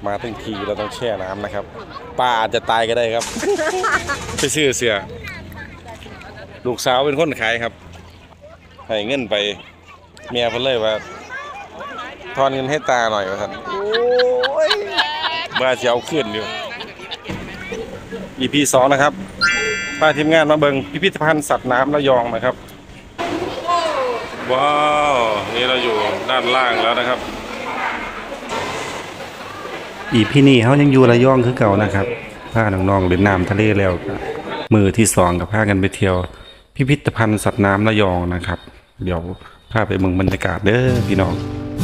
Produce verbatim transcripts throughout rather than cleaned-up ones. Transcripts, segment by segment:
มาทั้งทีเราต้องแช่น้ำนะครับปลาอาจจะตายก็ได้ครับ ไปซื้อเสือลูกสาวเป็นคนขายครับให้เงินไปเมียเพิ่นเลยว่าทอนเงินให้ตาหน่อยว่าท่านโอ้ยมาเสียวขึ้นอยู่ อี พี สองนะครับพาทีมงานมาเบิ่งพิพิธภัณฑ์สัตว์น้ำระยองนะครับว้าวนี่เราอยู่ด้านล่างแล้วนะครับอีพีนี้เขายังอยู่ระยองคือเก่านะครับพาน้องๆเล่นน้ำทะเลแล้วมือที่สองกับพากันไปเที่ยวพิพิธภัณฑ์สัตว์น้ำระยองนะครับเดี๋ยวพาไปเมืองบรรยากาศเด้อพี่น้อง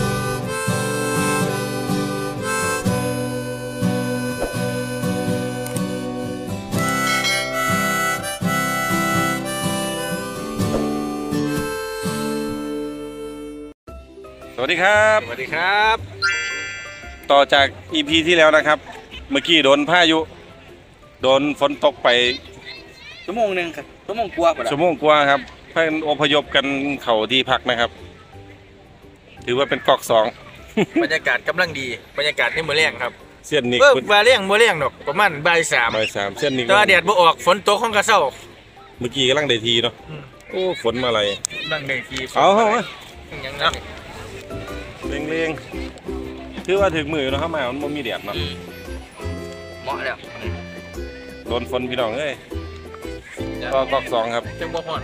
สวัสดีครับสวัสดีครับต่อจาก อี พี ที่แล้วนะครับเมื่อกี้โดนพายุโดนฝนตกไปชั่วโมงหนึ่งครับชั่วโมงกว่าชั่วโมงกว่าครับเพื่อนอพยพกันเข่าที่พักนะครับถือว่าเป็นกอกสองบรรยากาศกำลังดีบรรยากาศนี่มือแรงครับเส้นนี้เออมาเลี้ยงมือแรงดอกประมาณบ่ายสามบ่ายสามเส้นนี้ตาแดดบ่ออกฝนตกของกระเซ้าเมื่อกี้กำลังได้ทีเนาะโอ้ฝนมาอะไรกำลังได้ทีเอาเอาอย่างนั้นเร่งเร่งถือว่าถึงมือเนาะเข้ามามันมีแดดเนาะเหมาะแล้วโดนฝนพี่น้องเอ้ยก็กอกสองครับจังบ่ฮ้อน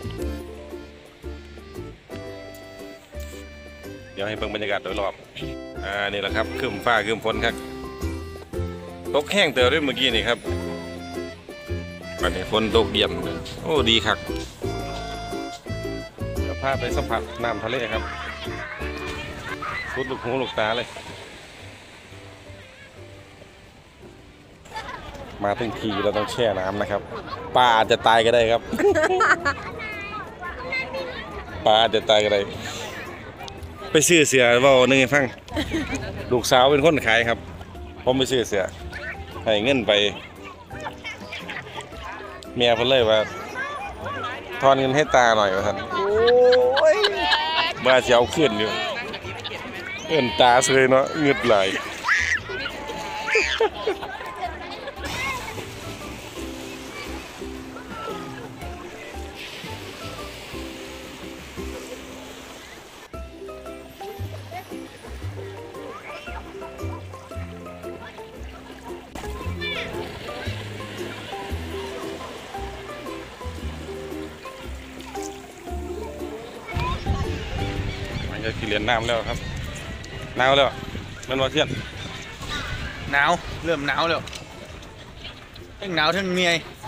เดี๋ยวให้เบิ่งบรรยากาศโดยรอบอ่านี่แหละครับครึ้มฟ้าครึ้มฝนครับตกแห้งเต๋อด้วยเมื่อกี้นี่ครับวันนี้ฝนตกเย็นโอ้ดีครับเดี๋ยวพาไปสัมผัสน้ำทะเลครับสุดลูกหูลูกตาเลยมาทั้งทีเราต้องแช่น้ำนะครับปลาอาจจะตายก็ได้ครับปลาอาจจะตายก็ได้ไปซื้อเสือว่าหนึ่งให้ฟังลูกสาวเป็นคนขายครับผมไปซื้อเสือให้เงินไปเมียเพิ่นเลยว่าทอนเงินให้ตาหน่อยว่าท่านโอ้ยมาเสียวขึ้นอยู่เงินตาเสยเนาะเงืดไหลจะกินเหรียญน้ำแล้วครับหนาวแล้วมันว่าเที่ยงหนาวเริ่มหนาวแล้วทั้งหนาวทั้งเมีย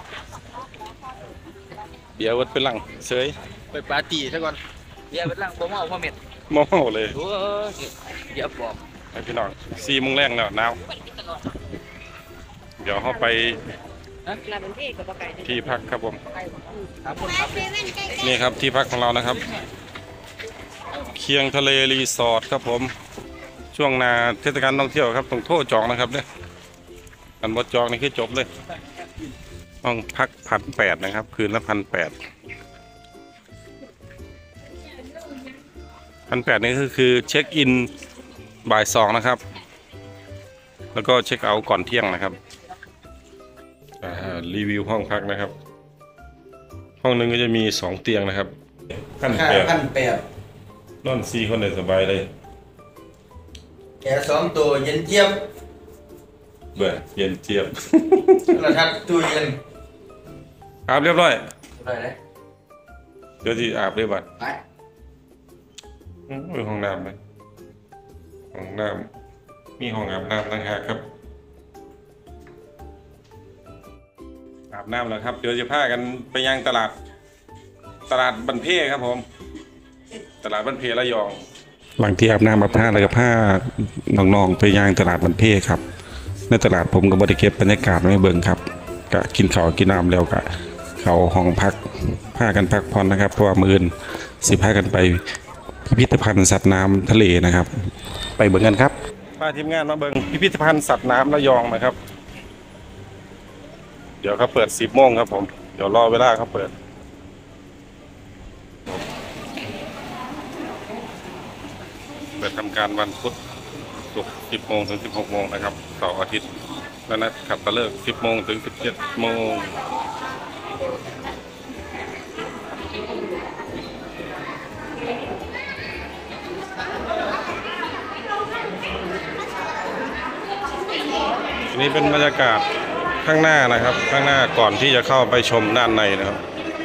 เบียร์วัดเป็นหลังเสยไปปาร์ตี้ซะก่อนเบียร์เป็นหลังบ่เมาบ่เม็ดเมาเลยโอ้ยเดี๋ยวบอกให้พี่น้องสี่โมงแรงแล้วหนาวเดี๋ยวเขาไปที่พักครับผมนี่ครับที่พักของเรานะครับเคียงทะเลรีสอร์ทครับผมช่วงนาเทศกาลท่องเที่ยวครับต้องโทษจองนะครับเนี่ยอันบดจองนี่คือจบเลยห้องพักพันแปดนะครับคืนละพันแปดพันแปดนี่ก็คือเช็คอินบ่ายสองนะครับแล้วก็เช็คเอาท์ก่อนเที่ยงนะครับรีวิวห้องพักนะครับห้องนึงก็จะมีสองเตียงนะครับพันแปดพันแปดนอนสี่คนได้สบายเลยแกสองตัวเย็นเจี๊ยบเบื่อเย็นเจี๊ยบระทัดตู้เย็นอาบเรียบร้อยได้เลยเดี๋ยวที่อาบเรียบร้อยไปห้องน้ำไหมห้องน้ำมีห้องอาบน้ำต่างหากครับอาบน้ำแล้วครับเดี๋ยวจะพากันไปยังตลาดตลาดบันเพครับผมตลาดบันเพระยองหลังที่อาบน้ำอาบท่าแล้วก็ผ้าน้องๆไปย่างตลาดบันเพครับในตลาดผมกับบริเก็บบรรยากาศไม่เบิ่งครับก็กินข้าวกินน้ำแล้วก็เข้าห้องพักผ้ากันพักผ่อนนะครับเพราะว่ามื้อสิพากันไปพิพิธภัณฑ์สัตว์น้ำทะเลนะครับไปเบิ่งกันครับพาทีมงานมาเบิ่งพิพิธภัณฑ์สัตว์น้ำระยองนะครับเดี๋ยวเขาเปิดสิบโมงครับผมเดี๋ยวรอเวลาเขาเปิดเปิดทำการวันพุธศุกร์สิบโมงถึงสิบหกโมงนะครับเสาร์อาทิตย์และนัดขับตะเลิกสิบโมงถึงสิบเจ็ดโมงอันนี้เป็นบรรยากาศข้างหน้านะครับ ข้างหน้าก่อนที่จะเข้าไปชมด้านในนะครับ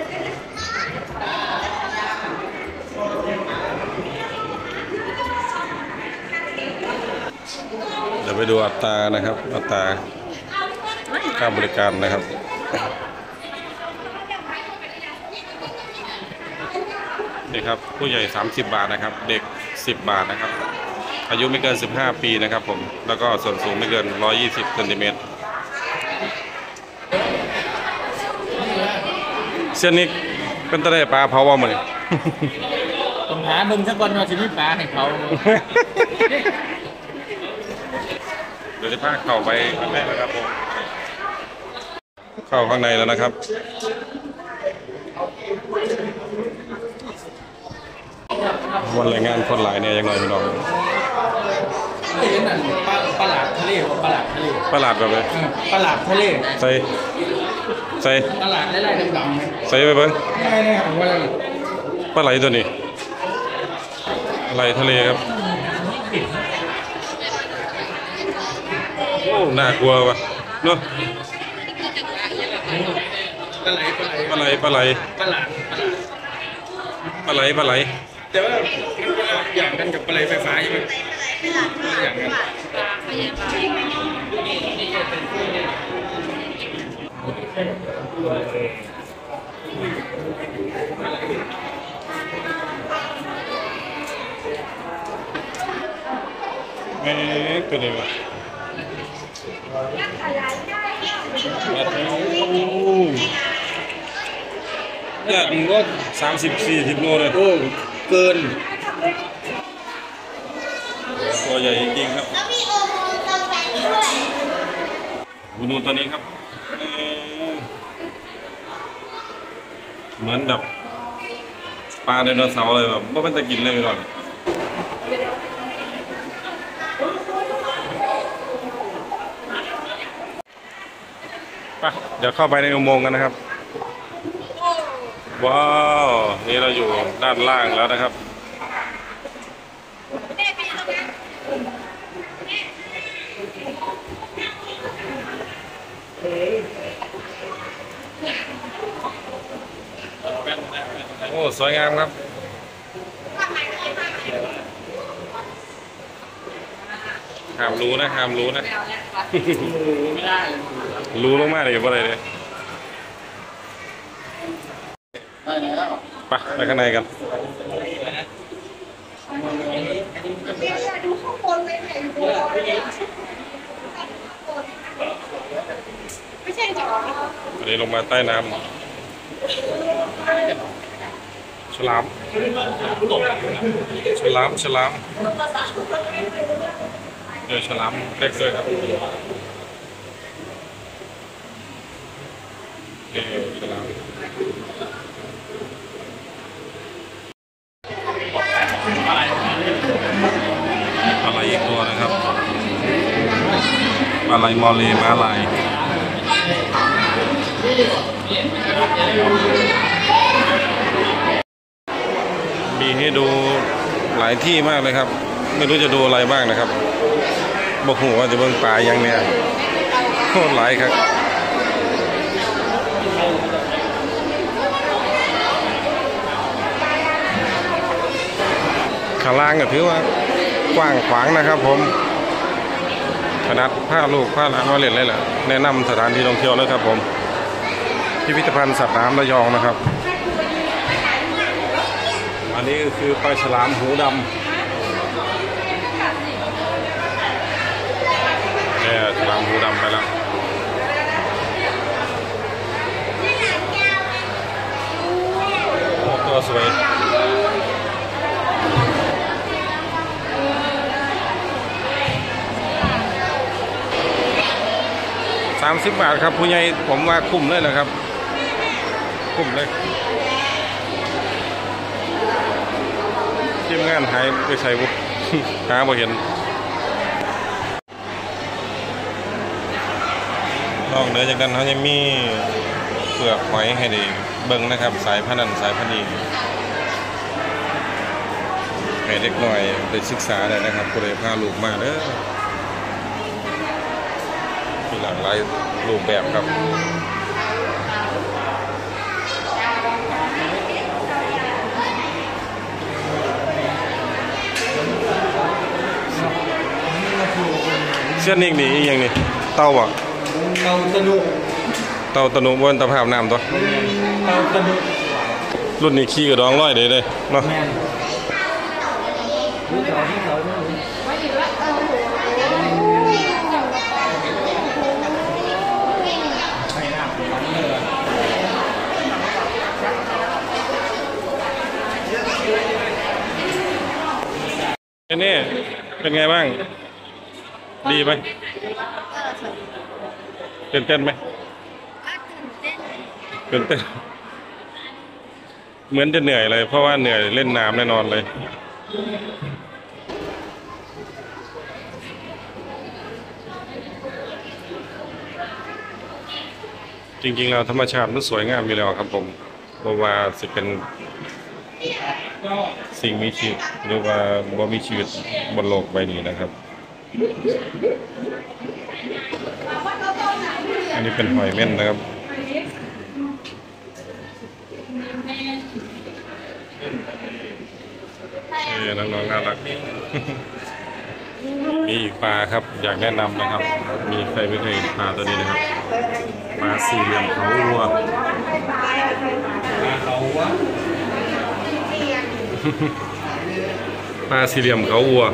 เดี๋ยวไปดูอัตรานะครับอัตราค่าบริการนะครับนี่ครับผู้ใหญ่สามสิบบาทนะครับเด็กสิบบาทนะครับอายุไม่เกินสิบห้าปีนะครับผมแล้วก็ส่วนสูงไม่เกินหนึ่งร้อยยี่สิบเซนติเมตรเส้นนี้เป็นตะไลปลาเผาว่ามันต้องหามึงสักวันว่าจะมีปลาให้เขาเดี๋ยวจะพาเข้าไปข้างในแล้วครับผมเข้าข้างในแล้วนะครับวันแรงงานคนหลายเนี่ยยังไงพี่น้องเคยเห็นนั่นปลาปลาหลาดทะเลว่าปลาหลาดทะเลประหลาดแบบเลยเออปลาหลาดทะเลใส่ใส่ปลาหลาดไล่ๆดำๆไหมใส่ไปเบิ้งง่ายๆของว่าอะไรปลาไหลตัวนี้ไหลทะเลครับโอ้น่ากลัวว่ะเนาะปลาไหลปลาไหลปลาไหลปลาไหลปลาหลาดปลาหลาดปลาไหลปลาไหลแต่ว่ามันคนละอย่างกันกับปลาไหลไฟฟ้าใช่ไหมคนละอย่างกันแม่ตัวนี้ว่ะมาดูเนี่ยมันก็สามสิบสี่สิบโลเลยโอ้เกินตัวใหญ่จริงๆครับแล้วมีโอโมกาแฟด้วยดูนูตัวนี้ครับเอ่อเหมือนแบบปลาไดโนเสาร์เลยแบบไม่เป็นตะกินเลยก่อนไปเดี๋ยวเข้าไปในอุโมงค์กันนะครับว้าวนี่เราอยู่ด้านล่างแล้วนะครับโอ้สวยงามครับห้ามรู้นะห้ามรู้นะไม่ได้รู้ลงมากเลยว่าอะไรเลยได้แล้วไปไปข้างในกันดูข้างบนเลยเนี่ยอยู่บนไม่ใช่จริงเหรออันนี้ลงมาใต้น้ำฉลามฉลามฉลามเจอฉลามเล็กด้วยครับเออฉลามอะไรอีกตัวนะครับอะไรมอลลีม้าลายมีให้ดูหลายที่มากเลยครับไม่รู้จะดูอะไรบ้างนะครับบอกหัวจะเบิ่งปลาอย่างเนี้ยโคตรหลายครับข้างล่างก็ถือว่ากว้างขวางนะครับผมขนาดผ้าลูกผ้าหลานว่าเล่นเลยแหละแนะนำสถานที่ท่องเที่ยวเลยครับผมพิพิธภัณฑ์สัตว์น้ำระยองนะครับอันนี้ก็คือปลาฉลามหูดำเนี่ยฉลามหูดำไปแล้วตัวสวยสามสิบบาทครับผู้ใหญ่ผมว่าคุ้มเลยนะครับคุ้มเลยทีมงานหายไปใส่บุ หาบ่เห็นนอกเหนือจากนั้นเขายังมีเปลือกหอยให้ได้เบิ่งนะครับสายพันธุ์นั้นสายพันธุ์นี้ให้เด็กหน่อยได้ศึกษาได้นะครับผู้ใดพาลูกมาเด้อมีหลากหลายรูปแบบครับเส้นนี้นี่อีกอย่างนี้เต้าอ่ะเตาตะนุเต้าตะนุบนตะภาพน้ำตัวเตาตะนุรุ่นนี้ขี้กระดองร้อยเลยเลยเนาะแม่นรู้จักที่เขาเนี่ยให้น้ำมันเลยนี่เป็นไงบ้างดีไหมตื่นเต้นไหมตื่นเต้นเหมือนจะเหนื่อยเลยเพราะว่าเหนื่อยเล่นน้ำแน่นอนเลยจริงๆแล้วธรรมชาติมันสวยงามอยู่แล้วครับผมเพราะว่าจะเป็นสิ่งมีชีวิตหรือว่าบ่มีชีวิตบนโลกใบนี้นะครับอันนี้เป็นหอยเม่นนะครับเออน้องๆน่ารัก มีอีกปลาครับอยากแนะนำนะครับมีใครไม่เคยเห็นปลาตัวนี้นะครับปลาสี่เหลี่ยมเขาวัวเขาวะปลาสี่เหลี่ยมเขาวัว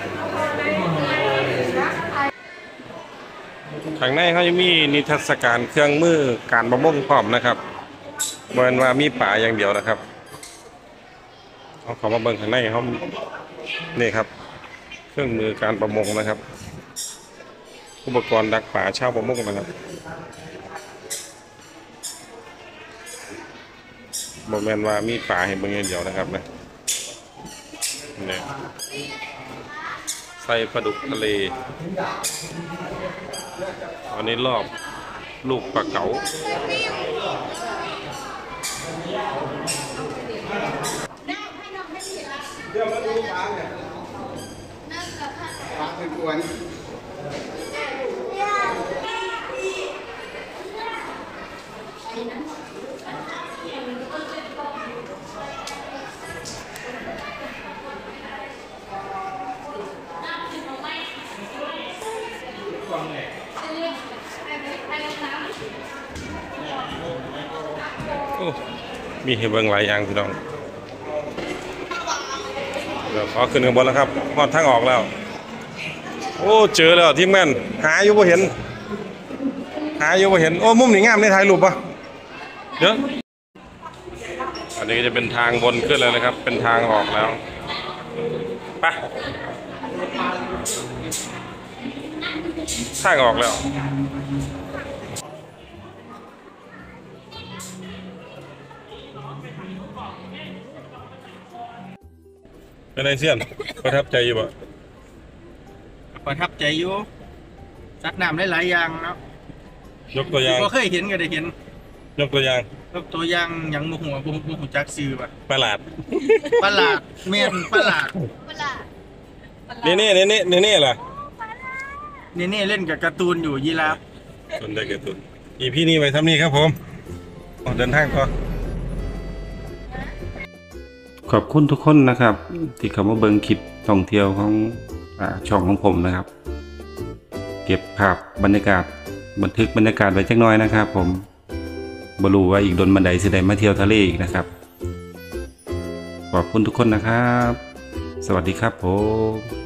ข้างในเขาจะมีนิทรรศการเครื่องมือการประมงพร้อมนะครับเหมือนว่ามีป่าอย่างเดียวนะครับเอาเขามาเบิ่งข้างในเขานี่ครับเครื่องมือการประมงนะครับอุปกรณ์ดักป่าชาวประมงนะครับบ่แม่นว่ามีป่าให้เบิ่งอย่างเดียวนะครับนะนี่ใส่ปลาดุกทะเลอันนี้รอบลูกปลาเก๋าเรื่องมาดูปลาเนี่ยปลาเป็นกวนมีให้เบิ่งหลายอย่างพี่น้องเดี๋ยวขอขึ้นข้างบนแล้วครับพอดทางออกแล้วโอ้เจอแล้วทีมงานหาอยู่บ่เห็นหาอยู่บ่เห็นโอ้มุมนี่งามในถ่ายรูปป่ะเดี๋ยวอันนี้ก็จะเป็นทางบนขึ้นแล้วนะครับเป็นทางออกแล้วไปทางออกแล้วเป็นไงเสี่ยนประทับใจอยู่ป่ะประทับใจอยู่สัตว์น้ำได้หลายอย่างเนาะยกตัวอย่างก็เคยเห็นก็ได้เห็นยกตัวอย่างยกตัวอย่างอย่างบ่หัวบ่บ่ฮู้จักชื่อป่ะประหลาดประหลาดแม่นประหลาดนี่นี่นี่นี่นี่นี่ล่ะนี่นี่เล่นกับการ์ตูนอยู่ยีราฟสนใจเกิดตุนอีพี่นี่ไปทำนี่ครับผมเดินทางก็ขอบคุณทุกคนนะครับที่เข้ามาเบิ่งคลิปท่องเที่ยวของอ่าช่องของผมนะครับเก็บภาพบรรยากาศบันทึกบรรยากาศไว้จักหน่อยนะครับผมบ่รู้ว่าอีกโดนบันไดสิได้มาเที่ยวทะเลอีกนะครับขอบคุณทุกคนนะครับสวัสดีครับผม